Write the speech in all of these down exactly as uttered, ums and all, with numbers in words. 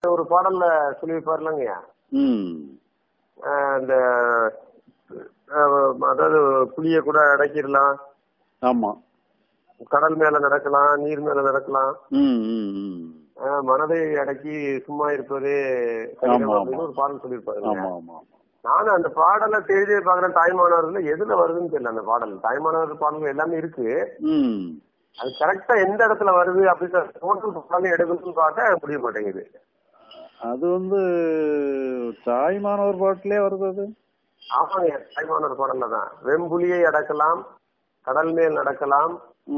ஒரு பாடல்ல சொல்லியிருப்பாருலங்கய்யா, இந்த அதாவது புளிய கூட அடக்கிடலாம், ஆமா, கடல் மேல நடக்கலாம், நீர் மேல நடக்கலாம், மனதை அடக்கி சும்மா இருப்பதே அப்படின்னு ஒரு பாடல் சொல்லியிருப்பாரு. நானும் அந்த பாடலை தேடியே பாக்குறேன், தாய்மானவர்கள் எதுல வருதுன்னு தெரியல. அந்த பாடல் தாய்மானவர் பாடல்கள் எல்லாமே இருக்கு, அது கரெக்டா எந்த இடத்துல வருது அப்படின்னு எடுக்கணும்னு பார்க்க முடிய மாட்டேங்குது. அது வந்து தாய்மானவர் பாட்டிலே வருது அது. ஆமாங்க, தாய்மானவர் பாடல்ல தான். வெம்புலியை அடக்கலாம், கடல் மேல் நடக்கலாம்.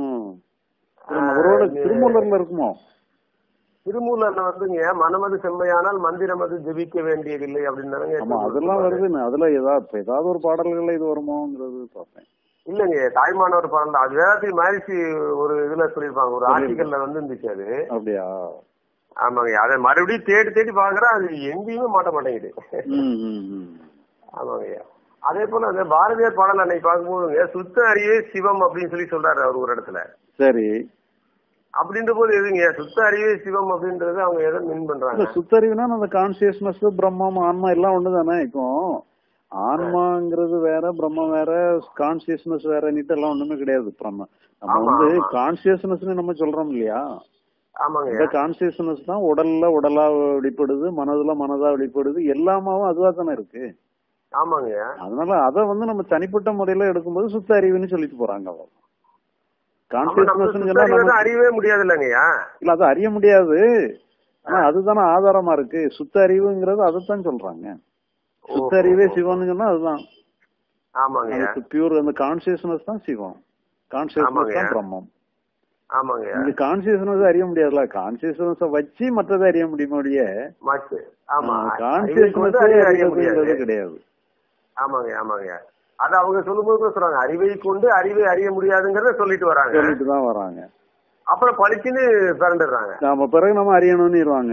திருமூலர்ல இருக்குமோ? திருமூலர்ல வந்துங்க, மனமது செம்மையானால் மந்திரமது ஜெபிக்க வேண்டியதில்லை அப்படின்னு அதெல்லாம் வருது. அதுல ஏதாவது ஏதாவது ஒரு பாடல்கள் இது வருமோங்கிறது பார்த்தேன். இல்லங்க, தாய்மானவர் பாடல் தான். அது வேதத்துக்கு மாதிரி ஒரு இதுல சொல்லிருப்பாங்க, ஒரு ஆர்டிகல்ல வந்து இருந்துச்சு அது. அப்படியா? ஆமாங்க, அதை மறுபடியும் தேடி தேடி பாக்குறேன், அது எங்கேயுமே மாட்ட மாட்டேங்குது. ஆமாங்க. அதே போல அந்த பாரதியார் பாடல் அன்னைக்கு பார்க்கும்போதுங்க, சுத்த அறிவே சிவம் அப்படின்னு சொல்லி சொல்றாரு அவர் ஒரு இடத்துல. சரி, அப்படின்ற போது எதுங்க சுத்த அறிவே சிவம் அப்படின்றது அவங்க எதை மீன் பண்றாங்க? சுத்த அறிவுனா அந்த கான்சியஸ்னஸ், பிரம்மம், ஆன்மா எல்லாம் ஒண்ணுதானே. இப்போ ஆன்மாங்கிறது வேற, பிரம்மம் வேற, கான்சியஸ்னஸ் வேறன்னுட்டு எல்லாம் ஒண்ணுமே கிடையாது. பிரம்ம நம்ம வந்து கான்சியஸ்னஸ் நம்ம சொல்றோம் இல்லையா? ஆமாங்க. இந்த கான்சியஸ்னஸ் தான் உடல்ல உடலா வெளிப்படுது, மனதுல மனதா வெளிப்படுது, எல்லாமாவும் அதுவா தானே இருக்கு. ஆமாங்க. அதனால அத வந்து நம்ம தனிப்பட்ட முறையில எடுக்கும்போது சுத்த அறிவுன்னு சொல்லிட்டு போறாங்க. கான்சியஸ்னஸ் அறியவே முடியாது இல்லைங்கய்யா? இல்ல, அது அறிய முடியாது. ஆனா அதுதானே ஆதாரமா இருக்கு. சுத்த அறிவுங்கிறது அதைத்தான் சொல்றாங்க. சுத்த அறிவே சிவம்னு சொன்னா அதுதான். ஆமாங்க. பியூர் அந்த கான்சியஸ்னஸ் தான் சிவம், கான்சியஸ்னஸ் தான் பிரம்மம். ஆமாங்க. இந்த கான்சியஸ்னஸ் அறிய முடியாதுல்ல. கான்சியஸ்னஸ் வச்சு மற்றதை அறிய முடியுமா? கான்சியஸ்னஸ் அறியறது கிடையாது. ஆமாங்க ஆமாங்க. அது அவங்க சொல்லும்போது கூட சொல்றாங்க, அறிவை கொண்டு அறிவை அறிய முடியாதுங்கிறத சொல்லிட்டு வராங்க. சொல்லிட்டு தான் வராங்க. அப்புறம் பழிச்சுன்னு பிறந்துடுறாங்க. நாம பிறகு நம்ம அறியணும்னு இருவாங்க.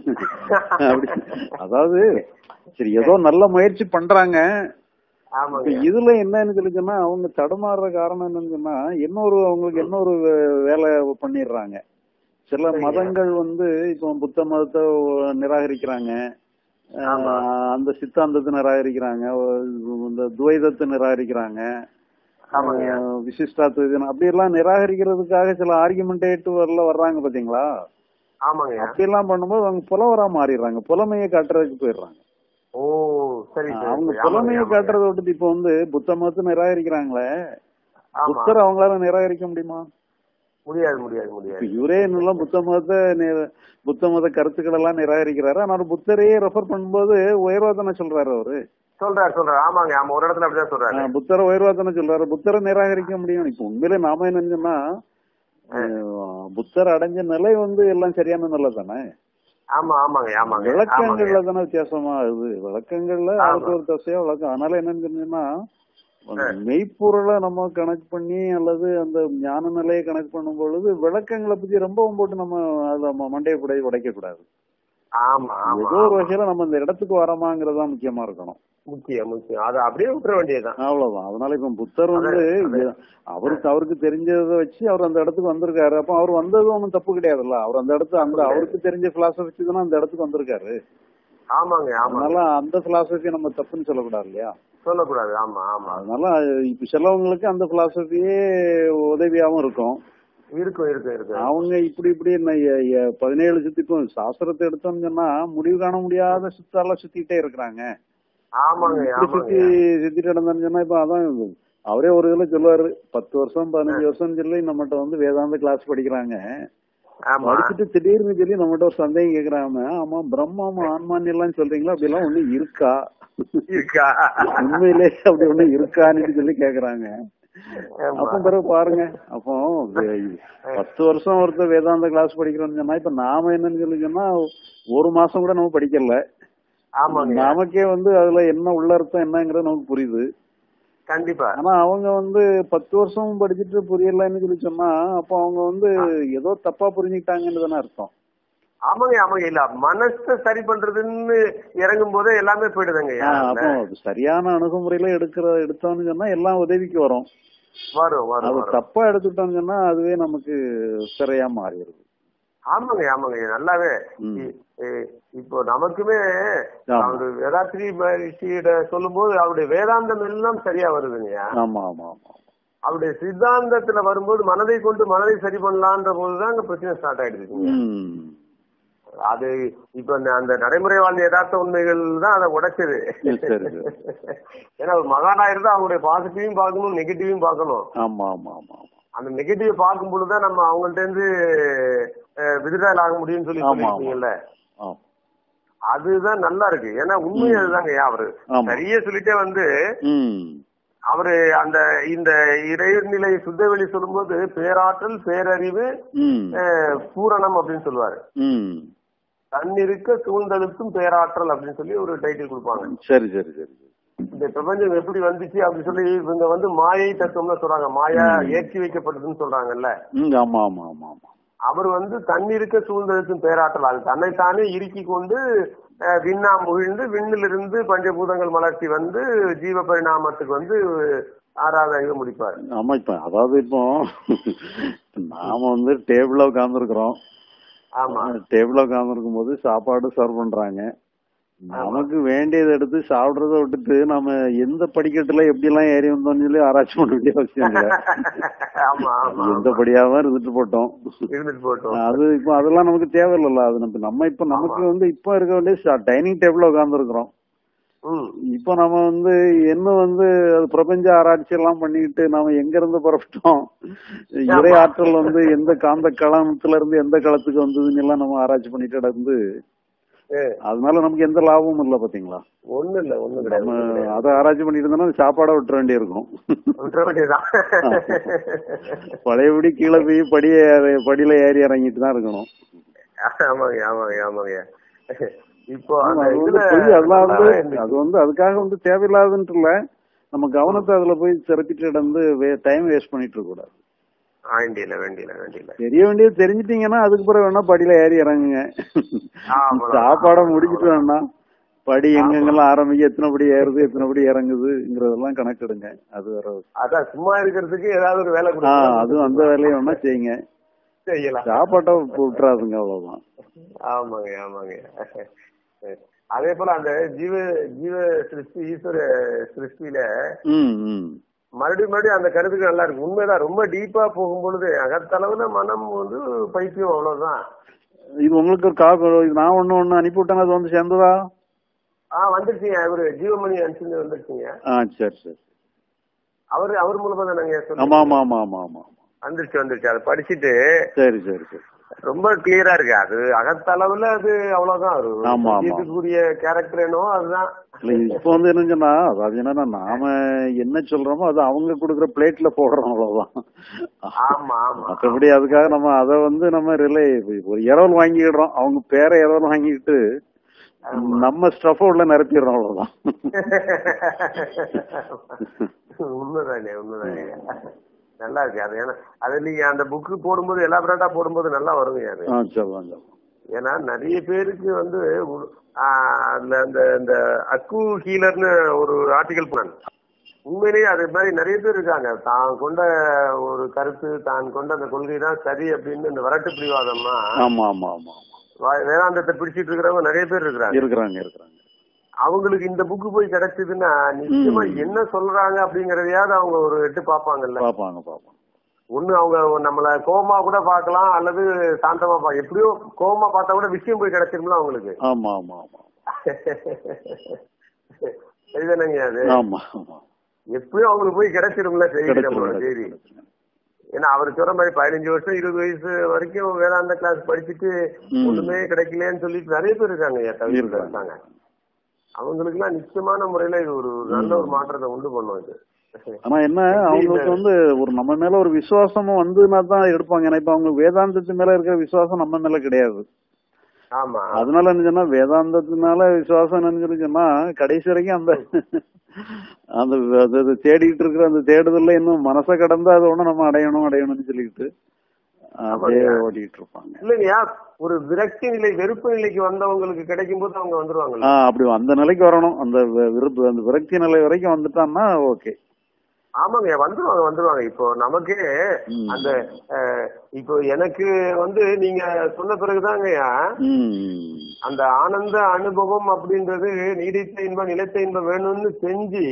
அதாவது சரி, ஏதோ நல்ல முயற்சி பண்றாங்க. இதுல என்னன்னு சொல்லி சொன்னா, அவங்க தடுமாறுற காரணம் என்னன்னு சொன்னா, இன்னொரு அவங்களுக்கு இன்னொரு வேலை பண்ணிடுறாங்க. சில மதங்கள் வந்து இப்போ புத்த மதத்தை நிராகரிக்கிறாங்க, அந்த சித்தாந்தத்தை நிராகரிக்கிறாங்க, இந்த துவைதத்தை நிராகரிக்கிறாங்க, விசிஷ்டாத்வைதம் அப்படி எல்லாம் நிராகரிக்கிறதுக்காக சில ஆர்குமெண்டேட் வரல வர்றாங்க பாத்தீங்களா? அப்படி எல்லாம் பண்ணும்போது அவங்க புலவரா மாறிடுறாங்க, புலமையை காட்டுறதுக்கு போயிடுறாங்க. ஓ சரி. அவங்க புலமையை காட்டுறத விட்டு இப்ப வந்து புத்த மதத்தை நிராகரிக்கிறாங்களே, புத்தர் அவங்களால நிராகரிக்க முடியுமா? முடியாது முடியாது முடியாது. இவரே என்னெல்லாம் புத்த மதத்தை புத்த மத கருத்துக்கள் எல்லாம் நிராகரிக்கிறாரு. ஆனா புத்தரையே ரெஃபர் பண்ணும்போது உயர்வாதனை சொல்றாரு. அவரு சொல்றாரு சொல்றாரு ஆமாங்க, ஆமா, ஒரு இடத்துல அப்படிதான் சொல்றாரு. புத்தரை உயர்வாதனை சொல்றாரு. புத்தரை நிராகரிக்க முடியும்? இப்ப உண்மையிலே நாம என்னன்னா, புத்தர் அடைஞ்ச நிலை வந்து எல்லாம் சரியான நிலை தானே. ஆமா ஆமாங்க ஆமாங்க. விளக்கங்கள்ல தானே வித்தியாசமா ஆகுது. விளக்கங்கள்ல அதுக்கு ஒரு தசையா விளக்கம். அதனால என்னன்னு சொன்னீங்கன்னா, மெய்ப்பொருளை நம்ம கணக்கு பண்ணி அல்லது அந்த ஞான நிலையை கணக்கு பண்ணும் பொழுது விளக்கங்களை பத்தி ரொம்பவும் போட்டு நம்ம அதை மண்டையை கூட உடைக்க கூடாது. ஏதோ ஒரு வகையில நம்ம இந்த இடத்துக்கு வரமாங்கிறதா முக்கியமா இருக்கணும். முக்கியம் முக்கியம் அதை அப்படியே விட்டுற வேண்டியதுதான். அவ்வளவுதான். அதனால இப்ப புத்தர் வந்து அவருக்கு அவருக்கு தெரிஞ்சதை வச்சு அவர் அந்த இடத்துக்கு வந்திருக்காரு. அப்ப அவர் வந்ததும் ஒன்றும் தப்பு கிடையாதுல்ல. அவர் அந்த இடத்து அந்த அவருக்கு தெரிஞ்ச பிலாசபி தானே அந்த இடத்துக்கு வந்திருக்காரு. ஆமாங்க. அதனால அந்த பிலாசபி நம்ம தப்புன்னு சொல்லக்கூடாது இல்லையா? சொல்லக்கூடாது. ஆமா ஆமா. அதனால இப்ப சிலவங்களுக்கு அந்த பிலாசபியே உதவியாவும் இருக்கும். இருக்கும் இருக்கும் இருக்கு. அவங்க இப்படி இப்படி பதினேழு சுத்திக்கும் சாஸ்திரத்தை எடுத்தோம்னு சொன்னா முடிவு காண முடியாத சுத்தாலாம் சுத்திட்டே இருக்கிறாங்க. சுத்தி சுத்திட்டு நடந்தான்னு சொன்னா இப்ப அதான் அவரே ஒரு இதுல சொல்லுவாரு, பத்து வருஷம் பதினஞ்சு வருஷம் சொல்லி நம்மகிட்ட வந்து வேதாந்த கிளாஸ் படிக்கிறாங்க, படிச்சுட்டு திடீர்னு சொல்லி நம்மகிட்ட ஒரு சந்தேகம் கேக்குறாங்க, ஆமா பிரம்மம் ஆன்மான் எல்லாம் சொல்றீங்களா, அப்படி எல்லாம் ஒண்ணு இருக்கா, உண்மையிலே அப்படி ஒண்ணு இருக்கான்னு சொல்லி கேக்குறாங்க. அப்ப பிறகு பாருங்க, அப்போ பத்து வருஷம் ஒருத்தர் வேதாந்த கிளாஸ் படிக்கிறோம்னு சொன்னா இப்ப நாம என்னன்னு சொல்லி சொன்னா ஒரு மாசம் கூட நம்ம படிக்கல, நமக்கே வந்து அதுல என்ன உள்ள அர்த்தம் என்னங்கிறது நமக்கு புரியுது. கண்டிப்பா. ஆனா அவங்க வந்து பத்து வருஷம் படிச்சுட்டு புரியலன்னு சொல்லி சொன்னா அப்ப அவங்க வந்து ஏதோ தப்பா புரிஞ்சுக்கிட்டாங்கன்னு தானே அர்த்தம். ஆமாங்க ஆமாங்க. இல்ல மனசை சரி பண்றதுன்னு இறங்கும் போதே எல்லாமே போயிடுதுங்க. அப்போ சரியான அணுகுமுறையில எடுக்கிற எடுத்தோம்னு சொன்னா எல்லாம் உதவிக்கு வரும். வரும் வரும். அது தப்பா எடுத்துட்டோம்னு சொன்னா அதுவே நமக்கு சிறையா மாறிடுது. ஆமாங்க ஆமாங்க. நல்லாவே இப்ப இப்போ நமக்குமே அவரு வேதாத்ரி மகரிஷியிட சொல்லும் போது அவருடைய வேதாந்தம் எல்லாம் சரியா வருதுங்கய்யா. ஆமா ஆமா ஆமா. அவருடைய சித்தாந்தத்துல வரும்போது மனதை கொண்டு மனதை சரி பண்ணலான்ற போதுதான் அங்க பிரச்சனை ஸ்டார்ட் ஆயிடுதுங்க. அது இப்ப அந்த நடைமுறை வாழ்ந்த யதார்த்த உண்மைகள் தான் அதை உடைச்சது. ஏன்னா ஒரு மகானா இருந்தா அவங்களுடைய பாசிட்டிவையும் பார்க்கணும், நெகட்டிவையும் பார்க்கணும். ஆமா ஆமா ஆமா. அந்த நெகட்டிவ் பார்க்கும் பொழுதுதான் நம்ம அவங்கள்ட்ட இருந்து விடுதலை ஆக முடியும்னு சொல்லி சொல்லிருக்கீங்கல்ல, அதுதான் நல்லா இருக்கு. ஏன்னா உண்மை அதுதாங்க. அவரு நிறைய சொல்லிட்டே வந்து அவரு அந்த இந்த இறைநிலை சுத்தவெளி சொல்லும் போது பேராற்றல், பேரறிவு, பூரணம் அப்படின்னு சொல்லுவாரு. தன்னிருக்க சூழ்ந்தழுத்தும் பேராற்றல் அப்படின்னு சொல்லி ஒரு டைட்டில் கொடுப்பாங்க. சரி சரி சரி. இந்த பிரபஞ்சம் எப்படி வந்துச்சு அப்படின்னு சொல்லி இவங்க வந்து மாயை தத்துவம்னு சொல்றாங்க. மாயா ஏற்றி வைக்கப்பட்டதுன்னு சொல்றாங்கல்ல. ஆமா ஆமா ஆமா ஆமா. அவர் வந்து தன்னிருக்க சூழ்ந்தழுத்தும் பேராற்றல், அது தன்னைத்தானே இறுக்கி கொண்டு விண்ணா முகிழ்ந்து விண்ணிலிருந்து பஞ்சபூதங்கள் மலர்ச்சி வந்து ஜீவ பரிணாமத்துக்கு வந்து ஆறாவது இது முடிப்பாரு. ஆமா. இப்ப அதாவது இப்போ நாம வந்து டேபிள்ல உட்கார்ந்துருக்கிறோம். ஆமா, டேபிள்ல உட்கார்ந்துருக்கும் போது சாப்பாடு சர்வ் பண்றாங்க. நமக்கு வேண்டியதை எடுத்து சாப்பிடுறத விட்டுட்டு நம்ம எந்த படிக்கட்டுல எப்படி எல்லாம் ஏறி வந்தோம்னு சொல்லி ஆராய்ச்சி பண்ண வேண்டிய அவசியம் இல்லை. எந்த படியாதான் இருந்துட்டு போட்டோம் அது இப்ப அதெல்லாம் நமக்கு தேவையில்ல. அது நம்ம நம்ம இப்ப நமக்கு வந்து இப்ப இருக்க வேண்டிய டைனிங் டேபிள்ல உட்கார்ந்து இருக்கிறோம். இப்ப நம்ம வந்து என்ன வந்து அது பிரபஞ்ச ஆராய்ச்சி எல்லாம் பண்ணிட்டு நாம எங்க இருந்து புறப்பட்டோம், இறை ஆற்றல் வந்து எந்த காந்த களத்துல இருந்து எந்த களத்துக்கு வந்ததுன்னு எல்லாம் நம்ம ஆராய்ச்சி பண்ணிட்டு நடந்து அதனால நமக்கு எந்த லாபமும் இல்ல. பாத்தீங்களா? ஒண்ணு இல்ல ஒண்ணு கிடையாது. அதை ஆராய்ச்சி பண்ணிட்டு இருந்தோம்னா சாப்பாடா விட்டுற வேண்டி இருக்கும். பழையபடி கீழே போய் படிய படியில ஏறி இறங்கிட்டு தான் இருக்கணும். ஆமாங்க ஆமாங்க ஆமாங்க. இப்போ அதெல்லாம் வந்து அது வந்து அதுக்காக வந்து தேவையில்லாதுன்ட்டு இல்ல, நம்ம கவனத்தை அதுல போய் சிறப்பிட்டு இடந்து டைம் வேஸ்ட் பண்ணிட்டு இருக்க கூடாது. தெரிய வேண்டியது தெரிஞ்சிட்டீங்கன்னா அதுக்கு பிறகு வேணா படியில ஏறி இறங்குங்க. சாப்பாட முடிச்சுட்டு வேணா படி எங்கெங்கெல்லாம் ஆரம்பிக்க, எத்தனை படி ஏறுது எத்தனை படி இறங்குதுங்கிறதெல்லாம் கணக்கெடுங்க. அது வேற. அதான் சும்மா இருக்கிறதுக்கு ஏதாவது ஒரு வேலை. அதுவும் அந்த வேலையை வேணா செய்யுங்க, சாப்பாட்டை விட்டுறாதுங்க. அவ்வளவுதான். ஆமாங்க ஆமாங்க. அதே போல அந்த ஜீவ ஜீவ சிருஷ்டி ஈஸ்வர சிருஷ்டியில மறுபடியும் மறுபடியும் அந்த கருத்துக்கு நல்லா இருக்கு. உண்மைதான். ரொம்ப டீப்பா போகும்பொழுது அகத்தளவுல மனம் வந்து பைத்தியம், அவ்வளவுதான். இது உங்களுக்கு ஒரு காக்கு நான் ஒண்ணு ஒண்ணு அனுப்பி விட்டேன், அது வந்து சேர்ந்ததா? ஆஹ் வந்துருச்சுங்க. அவரு ஜீவமணி அனுப்பிச்சு வந்துருச்சுங்க. ஆஹ் சரி சரி. அவரு அவர் மூலமா தான் நாங்க ஆமா ஆமா ஆமா ஆமா ஆமா வந்துருச்சு வந்துருச்சு. அதை படிச்சுட்டு சரி சரி சரி ரொம்ப கிளியரா இருக்கு. அது அகத்தளவுல அது அவ்வளவுதான். இருக்கக்கூடிய கேரக்டர் என்னவோ அதுதான். இப்ப வந்து என்ன சொன்னா, அதாவது என்னன்னா நாம என்ன சொல்றோமோ அது அவங்க கொடுக்குற பிளேட்ல போடுறோம், அவ்வளவுதான். மற்றபடி அதுக்காக நம்ம அதை வந்து நம்ம ரிலே ஒரு இரவல் வாங்கிடுறோம், அவங்க பேரை இரவல் வாங்கிட்டு நம்ம ஸ்டஃப் உள்ள நிரப்பிடுறோம், அவ்வளவுதான். உண்மைதானே உண்மைதானே. நல்லா இருக்கு அது. ஏன்னா அது நீங்க அந்த புக்கு போடும்போது எலாபரேட்டா போடும்போது நல்லா வருங்க அது. ஏன்னா நிறைய பேருக்கு வந்து அதுல அந்த இந்த அக்கு ஹீலர்னு ஒரு ஆர்டிகல் பண்ணாங்க. உண்மையிலேயே அது மாதிரி நிறைய பேர் இருக்காங்க. தான் கொண்ட ஒரு கருத்து, தான் கொண்ட அந்த கொள்கை தான் சரி அப்படின்னு இந்த வரட்டு பிடிவாதம்னா வேதாந்தத்தை பிடிச்சிட்டு இருக்கிறவங்க நிறைய பேர் இருக்கிறாங்க இருக்கிறாங்க இருக்கிறாங்க அவங்களுக்கு இந்த புக்கு போய் கிடைச்சதுன்னா நிச்சயமா என்ன சொல்றாங்க அப்படிங்கறதையாவது அவங்க ஒரு எட்டு பாப்பாங்கல்ல. பாப்பாங்க பாப்பாங்க. ஒண்ணு அவங்க நம்மள கோபமா கூட பாக்கலாம், அல்லது சாந்தமா பா எப்படியோ கோபமா பார்த்தா கூட விஷயம் போய் கிடைச்சிரும்ல அவங்களுக்கு. ஆமா ஆமா ஆமா. சரிதானங்க அது. ஆமா ஆமா. எப்படியும் அவங்களுக்கு போய் கிடைச்சிரும்ல செய்தி, நம்மளோட செய்தி. ஏன்னா அவர் சொல்ற மாதிரி பதினஞ்சு வருஷம் இருபது வயசு வரைக்கும் வேதாந்த கிளாஸ் படிச்சுட்டு ஒண்ணுமே கிடைக்கலன்னு சொல்லிட்டு நிறைய பேர் இருக்காங்க இருக்காங்க. அவங்களுக்கு எல்லாம் நிச்சயமான முறையில இது ஒரு நல்ல ஒரு மாற்றத்தை உண்டு பண்ணும் இது. ஆனா என்ன அவங்களுக்கு வந்து ஒரு நம்ம மேல ஒரு விசுவாசமும் வந்துன்னா தான் எடுப்பாங்க. ஏன்னா இப்ப அவங்க வேதாந்தத்து மேல இருக்கிற விசுவாசம் நம்ம மேல கிடையாது. ஆமா. அதனால என்ன சொன்னா வேதாந்தத்தினால விசுவாசம் நினைச்சிருச்சுன்னா கடைசி வரைக்கும் அந்த அந்த தேடிட்டு இருக்கிற அந்த தேடுதல்ல இன்னும் மனசை கடந்தா அது ஒண்ணு நம்ம அடையணும் அடையணும்னு சொல்லிட்டு அப்படியே ஓடிட்டு இருப்பாங்க. இல்லையா ஒரு விரக்தி நிலை, வெறுப்பு நிலைக்கு வந்தவங்களுக்கு கிடைக்கும் போது அவங்க வந்துருவாங்க. அப்படி அந்த நிலைக்கு வரணும். அந்த விருப்பு அந்த விரக்தி நிலை வரைக்கும் வந்துட்டான்னா ஓகே. ஆமாங்க, வந்துருவாங்க வந்துருவாங்க. இப்போ நமக்கே அந்த இப்போ எனக்கு வந்து நீங்க சொன்ன பிறகுதாங்கய்யா அந்த ஆனந்த அனுபவம் அப்படின்றது நீடித்த இன்பம் நிலைத்த இன்பம் வேணும்னு செஞ்சு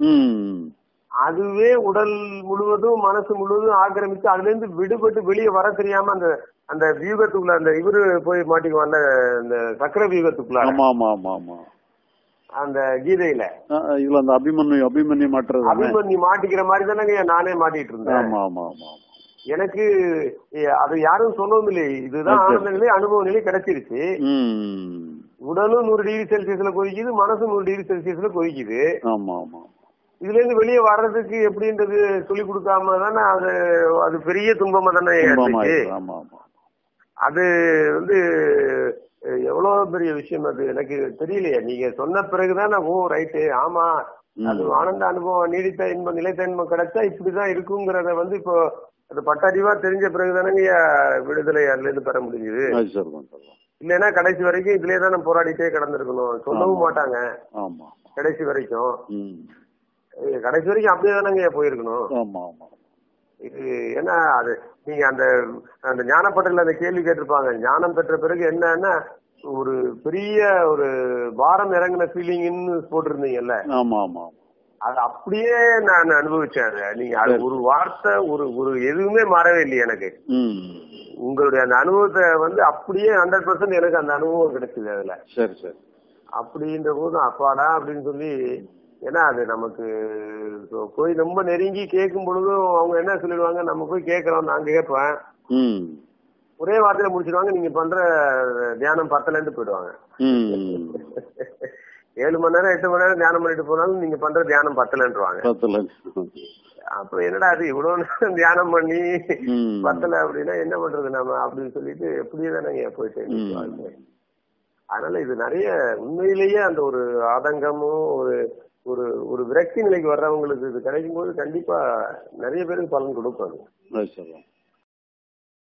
அதுவே உடல் முழுவதும் மனசு முழுவதும் ஆக்கிரமிச்சு அதுல இருந்து விடுபட்டு வெளியே வர தெரியாம அந்த அந்த வியூகத்துக்குள்ள அந்த இவரு போய் மாட்டிக்குவான்ல இந்த சக்கர வியூகத்துக்குள்ள அந்த கீதையில இதுல அந்த அபிமன்யு அபிமன்யு மாட்டுறது அபிமன்யு மாட்டிக்கிற மாதிரி தானே நானே மாட்டிட்டு இருந்தேன். எனக்கு அது யாரும் சொல்லவும் இல்லை. இதுதான் ஆனந்த நிலை, அனுபவ நிலை கிடைச்சிருச்சு. உடலும் நூறு டிகிரி செல்சியஸ்ல கொதிக்குது, மனசும் நூறு டிகிரி செல்சியஸ்ல கொதிக்குது. இதுல இருந்து வெளியே வர்றதுக்கு எப்படின்றது சொல்லி கொடுக்காம தானே அது அது பெரிய துன்பமா தானே இருந்துச்சு. அது வந்து எவ்வளவு பெரிய விஷயம் அது எனக்கு தெரியலையே. நீங்க சொன்ன பிறகுதான் ஓ ரைட்டு ஆமா அது ஆனந்த அனுபவம் நீடித்த இன்பம் நிலைத்த இன்பம் கிடைச்சா இப்படிதான் இருக்குங்கிறத வந்து இப்போ அது பட்டறிவா தெரிஞ்ச பிறகுதானங்க விடுதலை அதுல இருந்து பெற முடியுது. இல்லைன்னா கடைசி வரைக்கும் இதுலயே தானே போராடிட்டே கிடந்திருக்கணும். சொல்லவும் மாட்டாங்க கடைசி வரைக்கும். கடைசி வரைக்கும் அப்படியே தானங்க போயிருக்கணும். இது ஏன்னா அது நீங்க அந்த அந்த ஞானப்பட்டல அந்த கேள்வி கேட்டிருப்பாங்க, ஞானம் பெற்ற பிறகு என்னன்னா ஒரு பெரிய ஒரு பாரம் இறங்கின ஃபீலிங்னு போட்டிருந்தீங்கல்ல. அது அப்படியே நான் அனுபவிச்சேன். நீங்க அது ஒரு வார்த்தை ஒரு ஒரு எதுவுமே மாறவே இல்லையே எனக்கு. உங்களுடைய அந்த அனுபவத்தை வந்து அப்படியே ஹண்ட்ரட் பர்சன்ட் எனக்கு அந்த அனுபவம் கிடைச்சது அதுல. சரி சரி அப்படின்ற போது அப்பாடா அப்படின்னு சொல்லி. ஏன்னா அது நமக்கு போய் ரொம்ப நெருங்கி கேட்கும் பொழுதும் அவங்க என்ன சொல்லிடுவாங்க, நம்ம போய் கேட்கறோம், நாங்க கேட்பேன் ஒரே வார்த்தையில முடிச்சிடுவாங்க, நீங்க பண்ற தியானம் பத்தலன்னு போயிடுவாங்க. ஏழு மணி நேரம் எட்டு மணி நேரம் தியானம் பண்ணிட்டு போனாலும் நீங்க பண்ற தியானம் பத்தலன்றுவாங்க. அப்புறம் என்னடா அது இவ்வளவு நேரம் தியானம் பண்ணி பத்தல அப்படின்னா என்ன பண்றது நம்ம அப்படின்னு சொல்லிட்டு எப்படியேதானே போயிட்டு. அதனால இது நிறைய உண்மையிலேயே அந்த ஒரு ஆதங்கமும் ஒரு ஒரு ஒரு விரக்தி நிலைக்கு வர்றவங்களுக்கு இது கிடைக்கும் போது கண்டிப்பா நிறைய பேருக்கு பலன் கொடுப்பாங்க.